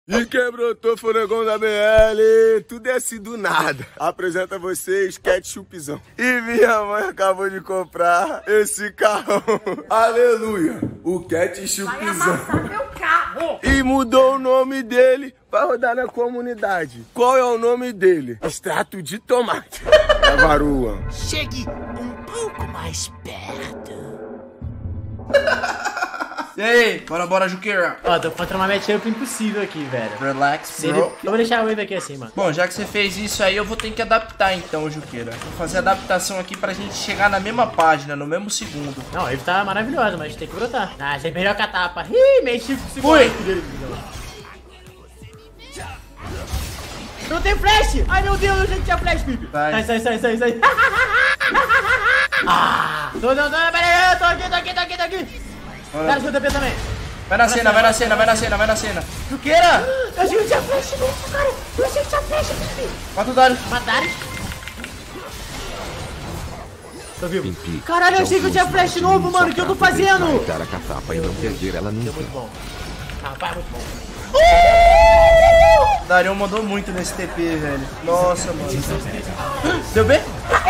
E quem brotou foi o Negão da BL, tudo é assim do nada. Apresenta vocês, Ketchupzão. E minha mãe acabou de comprar esse carrão. Aleluia, o Ketchupzão. Vai amassar meu carro. E mudou o nome dele pra rodar na comunidade. Qual é o nome dele? Extrato de tomate. É varua. Chegue um pouco mais perto. E aí, bora, Juqueira. Ó, tô contra uma matchup impossível aqui, velho. Relax, Eu bro. vou deixar o wave aqui assim, mano. Bom, já que você fez isso aí, eu vou ter que adaptar então, Juqueira. Vou fazer a adaptação aqui pra gente chegar na mesma página, no mesmo segundo. Não, a wave tá maravilhosa, mas tem que brotar. Ah, você perdeu com a tapa. Ih, meio chifre de Fui. dele. Não tem flash! Ai, meu Deus, eu já tinha flash, Pipe. Vai. Sai. Ah! Não, pera aí, tô aqui. Cara, seu TP também. Vai na cena. Juqueira! Eu achei que tinha flash novo, cara. Eu achei que tinha flash, Pipe. Mata o Dario. Mataram? Tô vivo. Caralho, eu achei que eu tinha flash novo, mano. O que eu tô fazendo? Dar a catapa e não perder ela nunca. Muito bom. Rapaz, muito bom. O Dario mandou muito nesse TP, velho. Nossa, mano. Deu B?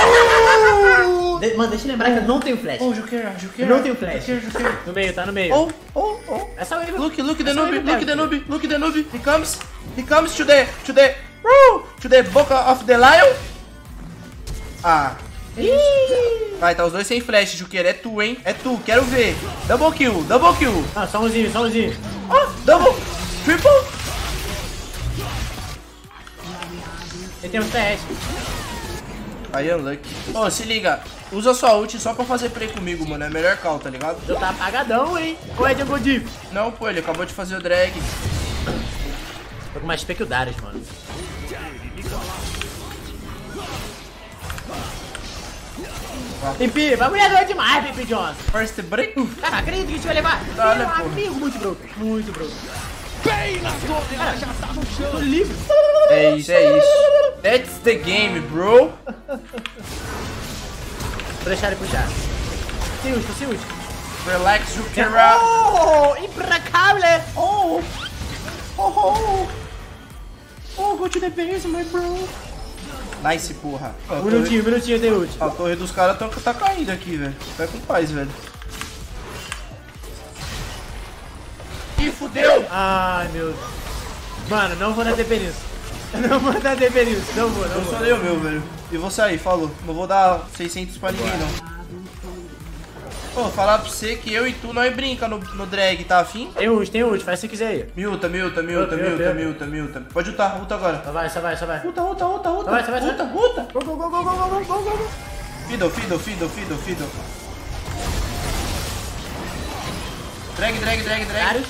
Mano, deixa eu lembrar que eu não tenho flash. Ô, Juqueira. Eu não tenho flash. Juqueira. No meio, tá no meio. Oh. Essa wave. Look the essa noob, wave look the noob. He comes to the boca of the lion. Ah. Vai, tá os dois sem flash, Juqueira. É tu, hein? É tu, quero ver. Double kill. Ah, só umzinho. Oh, double, triple. Ele tem um flash. Aí, unlucky. Ô, se liga. Usa sua ult só pra fazer play comigo, mano. É melhor call, tá ligado? Eu tá apagadão, hein? Qual é Jungle Deep? Não, pô, ele acabou de fazer o drag. Tô com mais XP que o Darius, mano. Pipi, bagulho é doido demais, Pipi Johnson. First break. Cara, acredito que a gente vai levar. Tá, Meu né, porra? amigo, muito broken. Bem na sua, cara, já tá no chão. Tô livre. É isso. That's the game, bro. Vou deixar ele puxar. Sem ult. Relax, Juqueira. Oh, implacável. Oh, go to the base, my bro. Nice, porra. Minutinho, tem ult. A torre dos caras tá caindo aqui, velho. Vai com paz, velho. Ih, fudeu! Ai, meu Deus. Mano, não vou dar TP nisso. Não vou dar TP nisso. Não vou. Eu só dei o meu, velho. E vou sair, falou. Não vou dar 600 pra ninguém, não. Pô, falar pra você que eu e tu nós brinca no drag, tá afim? Tem ult, faz se quiser aí. Milta. Pode ultar agora. Só vai. Ulta. Vai. Ulta. Go. Fiddle. Drag. Darius.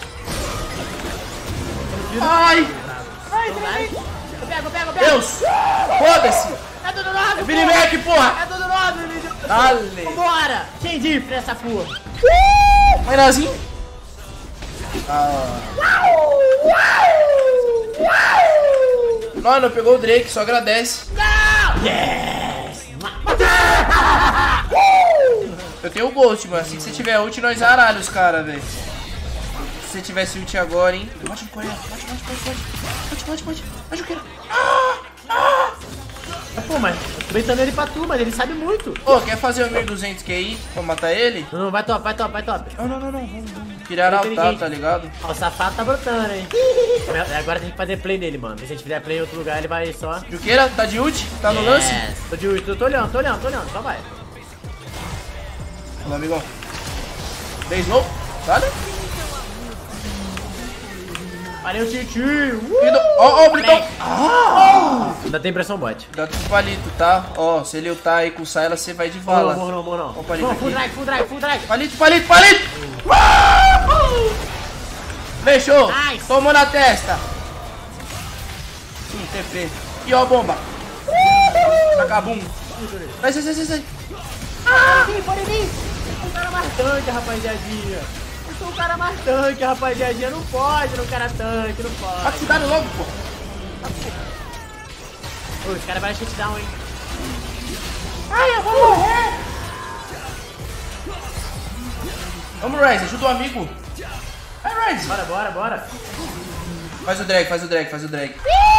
Ai! Eu pego. Deus! Foda-se! É tudo novo, É Billy Mac, porra! É tudo novo, vídeo. Dale! Vambora! Quem diff nessa porra? Mairazinho! Não pegou o Drake, só agradece. Yes! Eu tenho o Ghost, mano. Assim que você tiver ult, nós aralha os caras, velho. Se você tivesse ult agora, hein? Pode. Vai, Juqueira. Pô, mas eu tô bentando ele pra tu, mas ele sabe muito. Ô, quer fazer o 1200 QI pra matar ele? Não, vai top. Não. Vamos criar altar, tá ligado? Ó, o safado tá brotando, hein? Agora tem que fazer play nele, mano. Se a gente fizer play em outro lugar, ele vai só... Juqueira, tá de ult? Tá no lance? Tô de ult, tô olhando, só vai. Vamos, amigão. Dei slow. Vale? Valeu, tio. Ó, o Britão. Ainda tem pressão bot. Cuidado com o palito, tá? Ó, se ele ultar aí com o Syla, você vai de vala. Morro não. Ó o palito Full aqui. drag. Palito! Fechou! Nice. Tomou na testa! TP. E ó a bomba! Acabum! Sai! Pode vir! Eu sou o cara mais tanque, rapaziadinha. Não pode no cara tanque, não pode. Vai cuidado logo, pô! Ô, os caras vão shutdown, hein? Ai, eu vou morrer! Vamos, Ryze, ajuda o amigo! Vai, Ryze! Bora. Faz o drag, faz o drag, faz o drag.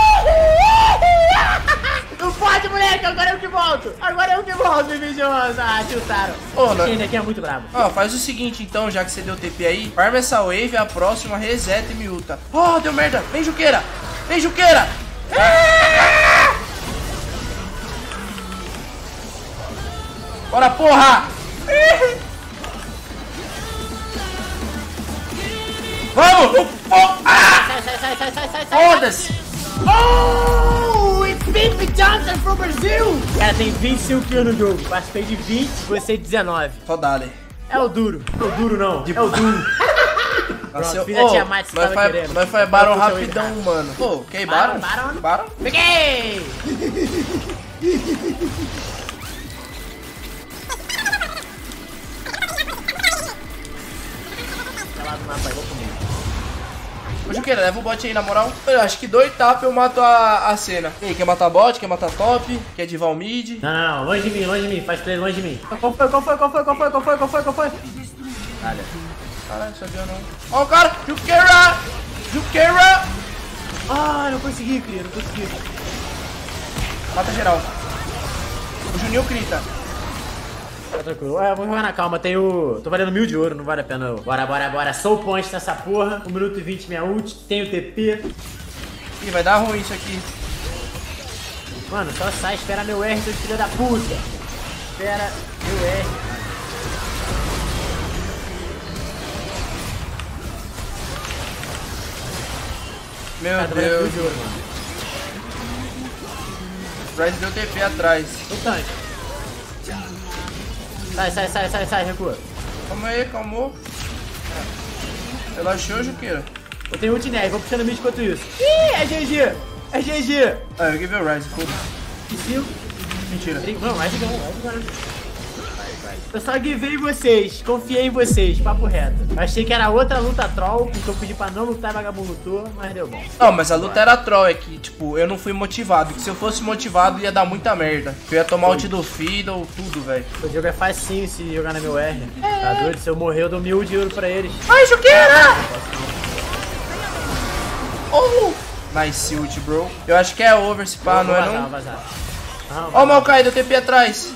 Não pode, moleque, agora eu que volto. Agora eu que volto, Vivijosa. Ah, tiltaram. Ô, não. Esse aqui é muito brabo. Ó, faz o seguinte então, já que você deu TP aí, farma essa wave, a próxima reset e me ulta. Oh, deu merda. Vem, Juqueira. Vem, Juqueira. Bora, porra. Vamos. Sai. Foda-se. Oh, it's Pipe Johnson from Brazil. Cara, tem 25 kills no jogo. Participei de 20, você 19. Só dale. É o duro. O duro não. É o duro. Nasceu. Fiz a Tiamat que tava querendo. Nós faz Baron rapidão, mano. Pô, ok, Baron? Baron? Peguei! Tá lá no mapa aí, vou comigo. Ô, Juqueira, leva o bot aí, na moral. Eu acho que 2 tapas eu mato a cena. E aí, quer matar bot? Quer matar top? Quer divar o mid? Não, longe de mim. Faz play longe de mim. Qual foi? Olha. Caralho, sabia não. Ó o cara! Juqueira! Ah, não consegui, cria, não consegui. Mata geral. O Juninho grita. Tá tranquilo. Vamos jogar na calma. Tem o... Tô valendo 1000 de ouro, não vale a pena. Bora. Soul point nessa porra. 1 minuto e 20 minha ult. Tem o TP. Ih, vai dar ruim isso aqui. Mano, só sai. Espera meu R, seu filho da puta. Espera meu R. Meu Cara, tô valendo 1000 Deus. de ouro, mano. O Bryce deu TP atrás. O tanque. Sai, recua. Calma aí, calmou. Relaxou, Juqueira. Eu tenho ult nerd, vou puxando mid enquanto isso. Ih, é GG! Ah, eu give o Rise, foda-se. Mentira. Não, vai jogando. Eu só givei vocês, confiei em vocês, papo reto. Eu achei que era outra luta troll, porque eu pedi pra não lutar, vagabundo lutou, mas deu bom. Não, mas a luta era troll, é que, tipo, eu não fui motivado. Que se eu fosse motivado, ia dar muita merda. Eu ia tomar ult do Fiddle, tudo, velho. O jogo é facinho se jogar na meu R. Tá doido? Se eu morrer, eu dou 1000 de ouro pra eles. Ai, Juqueira! Oh! Nice ult, bro. Eu acho que é over, se pá, não é não? Vazar. Ó o Maokai, deu TP atrás.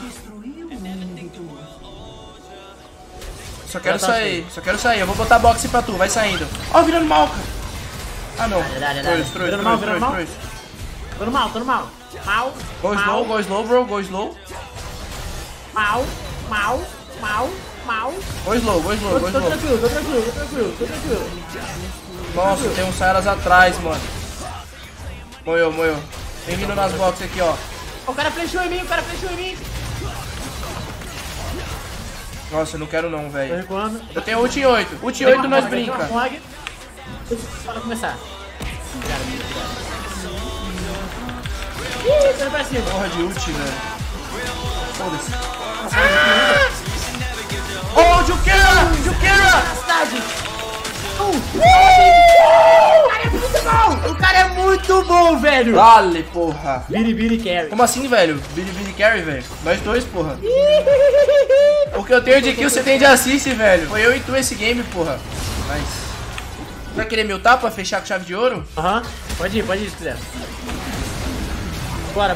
Só quero sair. Eu vou botar boxe pra tu, vai saindo. Ó, virando Maoka. Ah, não. Troi. Virando mal. Tô no mal. Go slow, bro, go slow. Mal. Go slow. Tô tranquilo. Nossa, tem uns Saras atrás, mano. Moeu. Vem vindo nas boxes aqui, ó. O cara flechou em mim. Nossa, eu não quero não, Tô velho. recuando. Eu tenho ult em 8. Ult em 8 nós brinca. Bora começar. Ih, tô pra cima. Porra de ult, velho. Foda-se. Ô, Juqueira! Cidade. O cara é muito bom, velho. Dale, porra. Biri carry. Como assim, velho? Billy carry, velho. Nós dois, porra. O que eu tenho de kill, você tem de assist, velho. Foi eu e tu esse game, porra. Nice. Vai querer me ultar pra fechar com chave de ouro? Aham. Pode ir se quiser. Bora.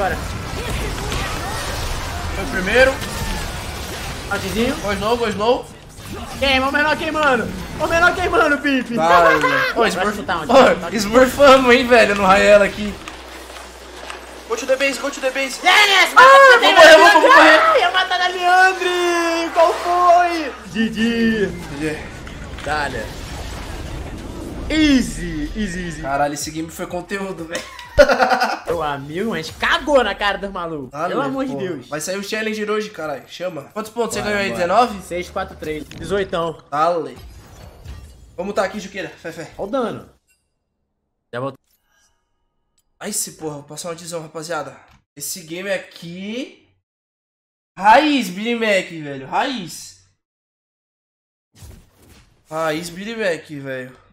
Foi o primeiro. Outzinho. Go slow. Queima, o menor queimando, Pipe. Vale. Ô, Smurfamos, hein, velho, no Raela aqui. Go to the base. Dennis, vou morrer. Ia matar a Leandre. Qual foi? GG. Dale. Easy. Caralho, esse game foi conteúdo, velho. Meu amigo, a gente cagou na cara dos malucos. Pelo amor de Deus. Vai sair o Challenger hoje, caralho. Chama. Quantos pontos você ganhou aí? 19? 6, 4, 3. 18. Dale. Vamos tá aqui, Juqueira. Fé. Olha o dano. Já voltou. Ai, esse porra. Vou passar uma visão, rapaziada. Esse game aqui... Raiz, Billy Mac, velho. Raiz Billy Mac, velho.